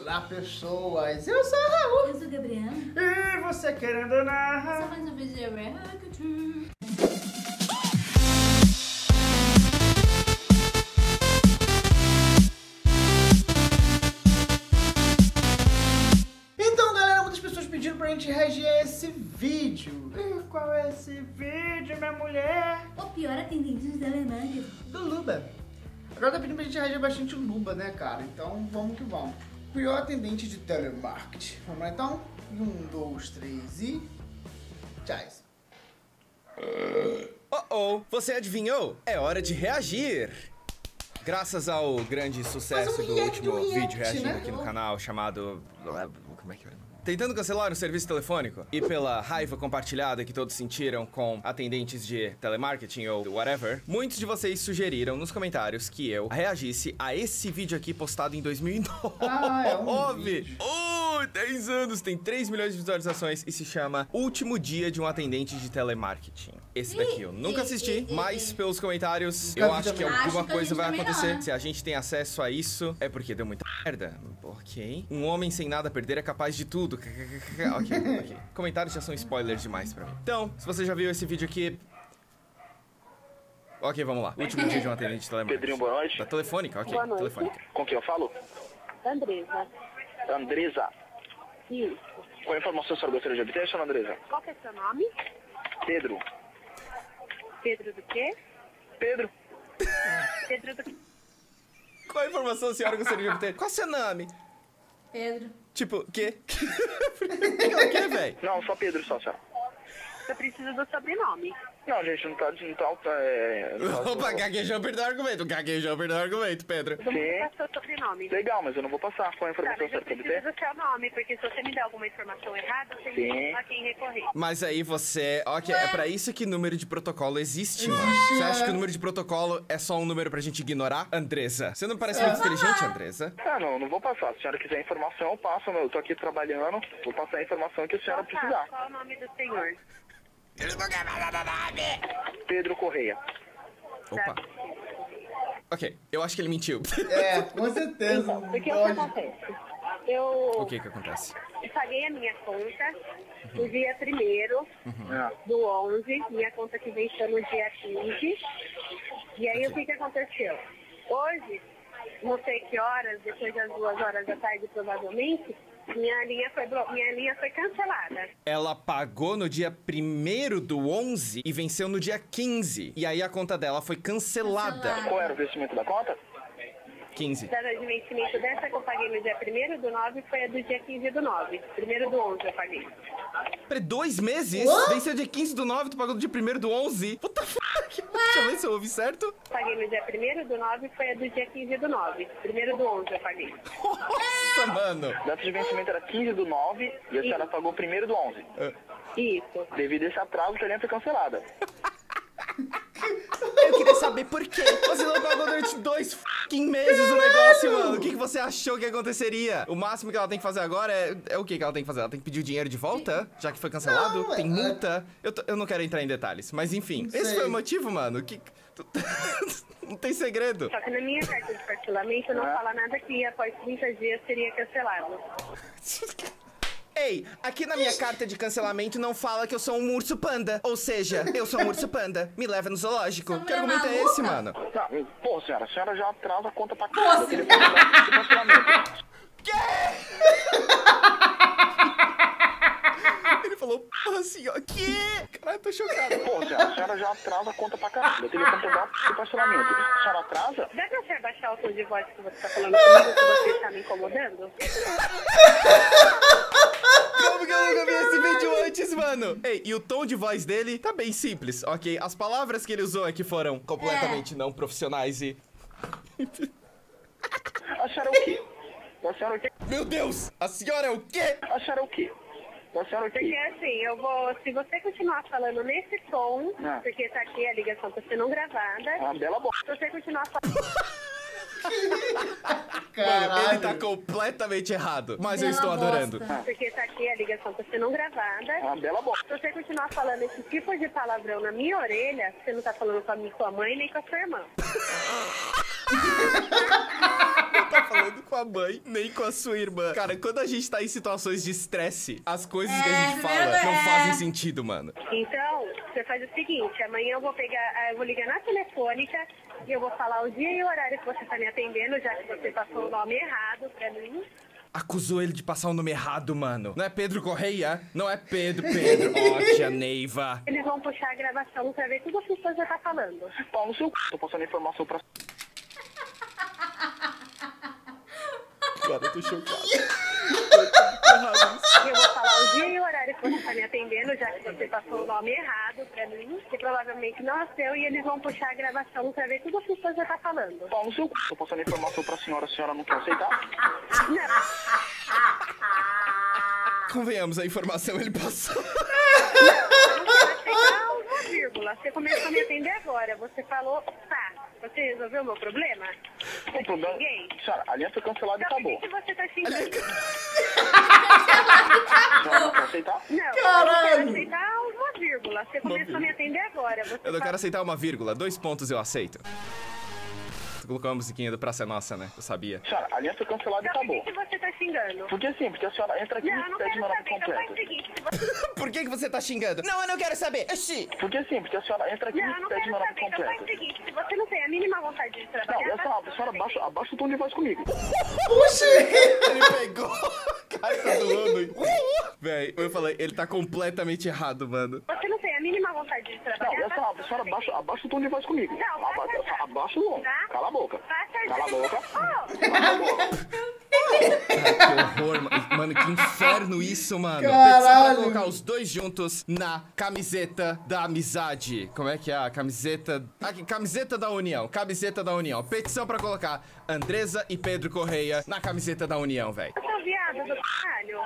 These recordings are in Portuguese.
Olá, pessoas! Eu sou o Raul! Eu sou o Gabriel. E você querendo narrar? Só mais um vídeo de React. Então, galera, muitas pessoas pediram pra gente reagir a esse vídeo. E qual é esse vídeo, minha mulher? O pior atendente de telemarketing. Do Luba. Agora tá pedindo pra gente reagir bastante o Luba, né, cara? Então, vamos que vamos. Pior atendente de telemarketing. Vamos lá, então? 1, 2, 3 e... tchau. Você adivinhou? É hora de reagir! Graças ao grande sucesso do último vídeo reagindo aqui no canal chamado... Como é que é? Tentando cancelar um serviço telefônico e pela raiva compartilhada que todos sentiram com atendentes de telemarketing ou whatever, muitos de vocês sugeriram nos comentários que eu reagisse a esse vídeo aqui postado em 2009. É vídeo. 10 anos, tem 3 milhões de visualizações e se chama Último Dia de um Atendente de Telemarketing. Esse daqui eu nunca assisti, mas pelos comentários eu acho que alguma coisa vai acontecer. Se a gente tem acesso a isso, é porque deu muita merda. Ok. Um homem sem nada a perder é capaz de tudo. Ok. Comentários já são spoilers demais pra mim. Então, se você já viu esse vídeo aqui... Ok, vamos lá. Último dia de um atendente de telemarketing. Pedrinho, boa noite. Da telefônica, ok. Boa noite. Telefônica. Com quem eu falo? Andresa. Andresa. Isso. Qual informação a senhora gostaria de obter, senhora Andresa? Qual que é seu nome? Pedro. Pedro do quê? Pedro. Pedro do quê? Qual a informação a senhora gostaria de obter? Qual é seu nome? Pedro. Tipo, quê? O que ela quer, velho? Não, só Pedro, só, senhora. Eu preciso do sobrenome. Não, gente, não tá Opa, gaguejou, perdeu o argumento. Gaguejou, perdeu o argumento, Pedro. Eu vou passar seu sobrenome. Legal, mas eu não vou passar. Qual a Tá, informação mas eu a senhora quer preciso obter? do seu nome, porque se você me der alguma informação errada, você Sim. me a quem recorrer. Mas aí você... Ok, é pra isso que número de protocolo existe, mano. Você acha que o número de protocolo é só um número pra gente ignorar? Andresa, você não parece muito inteligente, Andresa? Ah, não vou passar. Se a senhora quiser informação, eu passo. Eu tô aqui trabalhando. Vou passar a informação que a senhora precisar. Qual é o nome do senhor? Pedro Correia. Opa. Ok, eu acho que ele mentiu. É, com certeza. Porque o que acontece? Eu O que acontece? paguei a minha conta no dia 1º do 11, minha conta que venceu no dia 15. E aí o que aconteceu? Hoje, não sei que horas, depois das 2 horas da tarde provavelmente, minha linha foi cancelada. Ela pagou no dia 1º do 11 e venceu no dia 15. E aí a conta dela foi cancelada. Qual era o vencimento da conta? 15. A data de vencimento dessa que eu paguei no dia 1º do 9 foi a do dia 15 do 9. 1º do 11 eu paguei. Peraí, 2 meses? Venceu dia 15 do 9, tu pagou no dia 1º do 11? What the fuck? Deixa eu ver se eu ouvi certo. Paguei no dia 1º do 9 foi a do dia 15 do 9. 1º do 11 eu paguei. Nossa, mano. A data de vencimento era 15 do 9 e a senhora pagou 1º do 11. Isso. Devido a esse atraso, a linha foi cancelada. Eu queria saber por quê. Você não pagou durante 2 fucking meses o negócio, mano. O que você achou que aconteceria? O máximo que ela tem que fazer agora é o que ela tem que fazer? Ela tem que pedir o dinheiro de volta? Já que foi cancelado? Não, tem multa? Eu não quero entrar em detalhes, mas enfim. Esse foi o motivo, mano. Não tem segredo. Só que na minha carta de parcelamento não fala nada que após 30 dias seria cancelado. Ei, aqui na minha carta de cancelamento não fala que eu sou um urso panda. Ou seja, eu sou um urso panda. Me leva no zoológico. Que argumento é esse, mano? Não, pô, senhora, a senhora já atrasa a conta pra caralho. Eu queria fazer esse cancelamento. Ele falou, porra, senhora, que? Caralho, eu tô chocado. Pô, senhora, a senhora já atrasa a conta pra caralho. Eu teria que pagar o parcelamento. A senhora atrasa? Dá pra você abaixar o tom de voz que você tá falando comigo, que você está me incomodando? Como que eu nunca vi esse vídeo antes, mano? Ei, e o tom de voz dele tá bem simples, ok? As palavras que ele usou aqui foram completamente não profissionais e... A senhora é o quê? A senhora é o quê? Meu Deus! A senhora é o quê? A senhora é o quê? A senhora é o Porque quê? assim, eu vou, se você continuar falando nesse tom, porque tá aqui a ligação tá sendo gravada, Uma bela bosta. se você continuar falando... Mano, ele tá completamente errado, mas eu estou adorando. Porque tá aqui a ligação tá sendo gravada. Uma bela bosta. Se você continuar falando esse tipo de palavrão na minha orelha, você não tá falando com a minha, com a mãe nem com a sua irmã. Tá falando falando com a mãe, nem com a sua irmã. Cara, quando a gente tá em situações de estresse, as coisas que a gente fala não fazem sentido, mano. Então, você faz o seguinte, amanhã eu vou ligar na telefônica e eu vou falar o dia e o horário que você tá me atendendo, já que você passou o nome errado pra mim. Acusou ele de passar o nome errado, mano. Não é Pedro Correia? Não é Pedro. Ó, tia Neiva. Eles vão puxar a gravação pra ver tudo o que você tá falando. Pau no seu c... Tô passando informação pra... Cara, eu tô chocado. Eu vou falar o dia e o horário que você tá me atendendo, já que você passou o nome errado pra mim, que provavelmente não é seu, e eles vão puxar a gravação pra ver tudo o que você tá falando. Pau no seu c... Tô passando informação pra senhora, a senhora não quer aceitar? Não. Convenhamos, a informação ele passou. Não, eu não quero aceitar uma vírgula. Você começou a me atender agora. Você falou, tá. Você resolveu o meu problema? O problema... Senhora, a linha foi cancelada e acabou. Por que você tá xingando? A senhora não quer aceitar? Não, eu não quero aceitar uma vírgula. Você começou a me atender agora. Eu não quero aceitar uma vírgula. 2 pontos eu aceito. Tu colocou uma musiquinha do Praça é Nossa, né? Eu sabia. Senhora, a linha foi cancelada e acabou. Por que você tá xingando? Porque sim, porque a senhora entra aqui Não, e não pede quero meu nome saber. Então faz o completo. seguinte. Por que você tá xingando? Não, eu não quero saber. Oxi. Porque sim, porque a senhora entra aqui Não, e não pede quero meu nome saber. Então faz o completo. seguinte. Se você não tem a mínima vontade de Não, trabalhar... a senhora abaixa o tom de voz comigo. Ele pegou. Cara, tá doando. Véi, eu falei, ele tá completamente errado, mano. Você não tem a mínima vontade de Não, trabalhar... a senhora abaixa o tom de voz comigo. Não, Abaixa o tom. Tá? Cala a boca. Cala a boca. Oh! Cala a boca. Cara, que horror, mano. Mano, que inferno isso, mano. Caralho. Petição pra colocar os dois juntos na camiseta da amizade. Como é que é a camiseta? Aqui, camiseta da união. Camiseta da união. Petição pra colocar Andresa e Pedro Correia na camiseta da união, velho. Eu sou viado do caralho.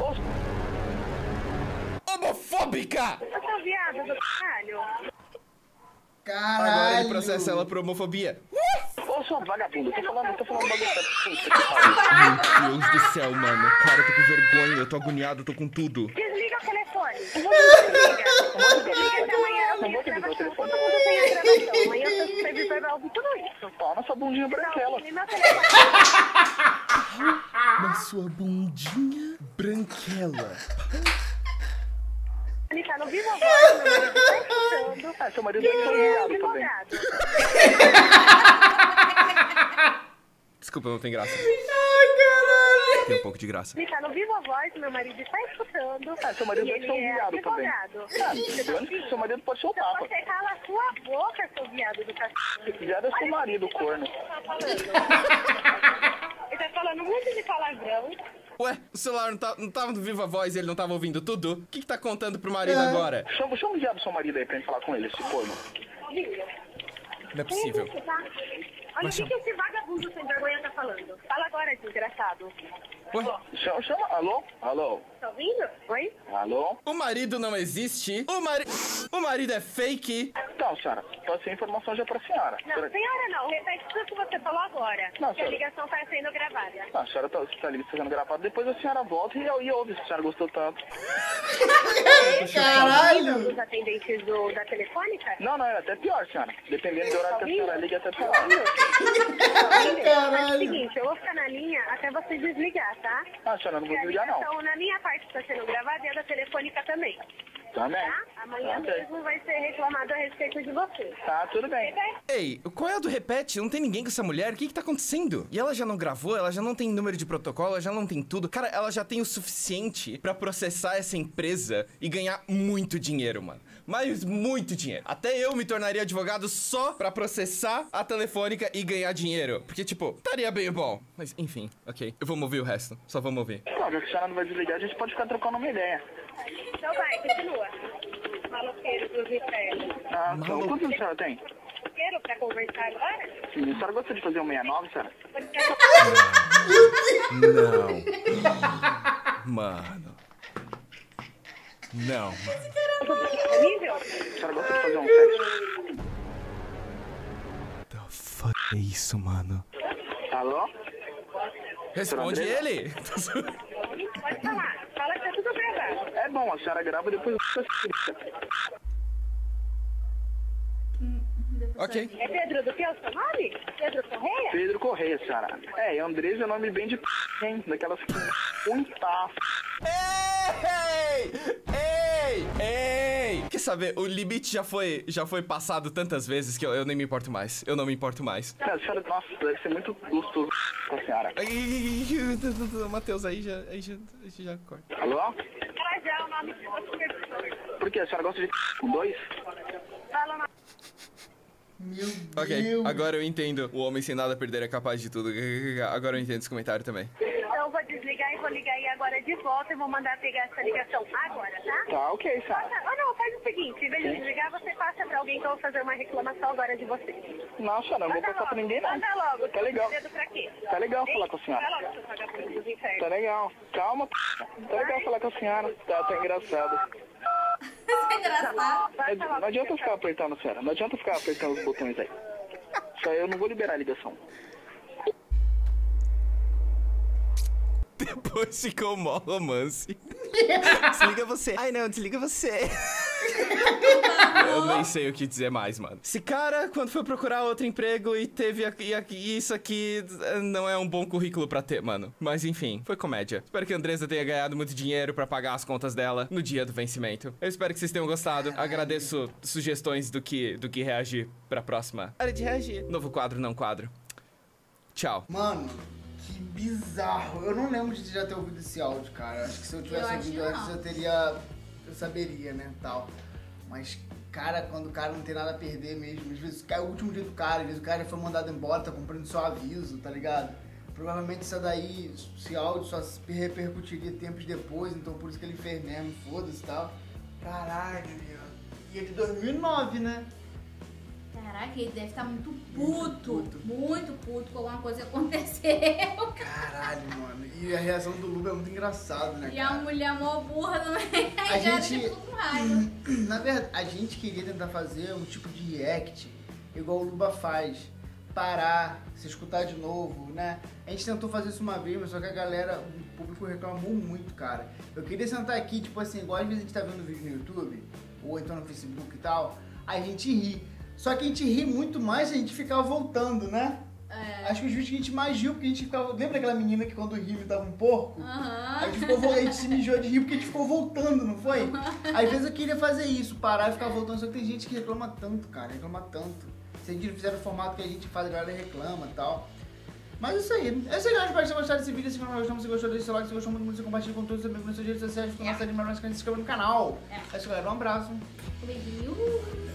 Homofóbica! Eu sou viado do caralho. Caralho. Agora ele processa ela por homofobia. Ô, sua vagabunda, tô falando bagulho. Meu Deus do céu, mano. Cara, eu tô com vergonha, eu tô agoniado, eu tô com tudo. Desliga o telefone. Desliga até amanhã. Eu tenho gravação. Todo mundo tem a gravação. Amanhã o seu supervisor vai ouvir tudo isso. Ó, nossa bundinha branquela. E meu telefone. Na sua bundinha branquela. Ele tá no Viva Voz, meu marido tá escutando. Ah, seu marido E deve ser um ele é viado também. advogado. Desculpa, não tem graça. Ai, caralho. Tem um pouco de graça. Ele tá no Viva Voz, meu marido está escutando. Ah, seu marido E deve ser um ele é viado também. advogado. Seu marido pode ser o Então papa. você cala a sua boca, seu viado do cachorro. Viado é seu marido, corno. Ele tá falando muito de palavrão. Ué, o celular não tava no Viva Voz e ele não tava ouvindo tudo? O que tá contando pro marido agora? Chama o viado do seu marido aí pra gente falar com ele, esse corno. Não é possível. Olha o que esse vagabundo sem vergonha tá falando. Fala agora, desgraçado. Ué, Chama. Alô? Alô? Tá ouvindo? Oi? Alô? o marido não existe? O marido é fake? Então, senhora, passei a informação já pra senhora. Não, senhora não. Repete tudo que você falou agora. Não, que a senhora. ligação tá sendo gravada. Não, a senhora tá sendo gravado, depois a senhora volta e ouve se a senhora gostou tanto. Caralho. Os atendentes da telefônica? Não, é até pior, senhora. Dependendo do horário que a senhora liga, é até pior. É o seguinte, eu vou ficar na linha até você desligar, tá? Ah, a senhora não vou desligar, não. Então, na minha parte está sendo gravada e a da telefônica também, Também. tá? Amanhã Ok. mesmo vai ser reclamado a respeito de você. Tá, tudo bem. Ei, qual é a do repete? Não tem ninguém com essa mulher? O que tá acontecendo? E ela já não gravou? Ela já não tem número de protocolo? Ela já não tem tudo? Cara, ela já tem o suficiente pra processar essa empresa e ganhar muito dinheiro, mano. Mas muito dinheiro. Até eu me tornaria advogado só pra processar a telefônica e ganhar dinheiro. Porque, tipo, estaria bem bom. Mas, enfim, ok. Eu vou mover o resto. Só vou mover. Não, já que a senhora não vai desligar, a gente pode ficar trocando uma ideia. Então vai, continua. Maloqueiro dos infernos. Ah, então, quantos anos a senhora tem? Maloqueiro pra conversar agora? Sim, a senhora gosta de fazer um 69, senhora? Não. Mano. Não, mano. Disponível? A senhora gosta de fazer um sexo? The fuck é isso, mano? Alô? Responde ele. Pode falar. Fala que tá tudo gravado. É bom, a senhora grava depois... Ok. É Pedro do que é o seu nome? Pedro Correia? Pedro Correia, senhora. É, e Andresa é nome bem de hein? Daquelas que muita. Ei! Quer saber, o limite já foi passado tantas vezes que eu nem me importo mais. Eu não me importo mais. A senhora, nossa, deve ser muito gostoso com a senhora. Matheus, aí já corta. Alô? Ela já é o nome de você. Por quê? A senhora gosta de com dois? Fala na... Meu Ok, Deus. agora eu entendo. O homem sem nada a perder é capaz de tudo. Agora eu entendo esse comentário também. Então eu vou desligar e vou ligar aí agora de volta e vou mandar pegar essa ligação agora, tá? Tá, ok, senhora. Não, faz o seguinte, em vez de desligar, você passa pra alguém que eu vou fazer uma reclamação agora de você. Não, senhora, não vou passar pra ninguém, não. Manda logo. Tá legal. Dedo pra quê? Tá legal falar com a senhora. Vai logo, seu vagabundo dos infernos. Tá legal. Calma, tá legal falar com a senhora. Tá engraçado. Isso é engraçado. Não adianta ficar apertando, senhora. Não adianta ficar apertando os botões aí. Só eu não vou liberar a ligação. Depois ficou mó romance. Desliga você. Ai, não, desliga você. Eu nem sei o que dizer mais, mano. Esse cara, quando foi procurar outro emprego e teve isso aqui, não é um bom currículo pra ter, mano. Mas enfim, foi comédia. Espero que a Andresa tenha ganhado muito dinheiro pra pagar as contas dela no dia do vencimento. Eu espero que vocês tenham gostado. Agradeço sugestões do que reagir pra próxima. Hora de reagir. Novo quadro, não quadro. Tchau. Mano, que bizarro. Eu não lembro de já ter ouvido esse áudio, cara. Acho que se eu tivesse acho ouvido que antes, não. eu saberia, né, tal. Mas, cara, quando o cara não tem nada a perder mesmo, às vezes cai o último dia do cara, às vezes o cara foi mandado embora, tá cumprindo só aviso, tá ligado? Provavelmente esse áudio só se repercutiria tempos depois, então por isso que ele fez mesmo, foda-se e tal. Caralho, meu. E é de 2009, né? Caraca, ele deve estar muito puto com alguma coisa que aconteceu. Caralho, mano. E a reação do Luba é muito engraçado, né, E cara? a mulher mó burra também. A Já gente, ficou com raiva. na verdade, a gente queria tentar fazer um tipo de react, igual o Luba faz. Parar, se escutar de novo, né? A gente tentou fazer isso uma vez, mas só que a galera, o público reclamou muito, cara. Eu queria sentar aqui, tipo assim, igual às vezes a gente tá vendo vídeo no YouTube, ou então no Facebook e tal, a gente ri. Só que a gente ri muito mais se a gente ficava voltando, né? É. Acho que os vídeos que a gente mais riu, porque a gente ficava... Lembra aquela menina que quando ria imitava um porco? Aham. A gente se mijou de rir porque a gente ficou voltando, não foi? Às vezes eu queria fazer isso, parar e ficar voltando, só que tem gente que reclama tanto, cara, reclama tanto. Se a gente não fizer o formato que a gente faz, a galera reclama e tal. Mas é isso aí. É isso aí, galera. Espero que vocês gostaram desse vídeo. Se você gostou, deixa o like. Se gostou muito, você compartilha com todos os amigos nas suas redes sociais. Se você não segue mais, se inscreva no canal. É isso, galera. Um abraço. Um beijinho.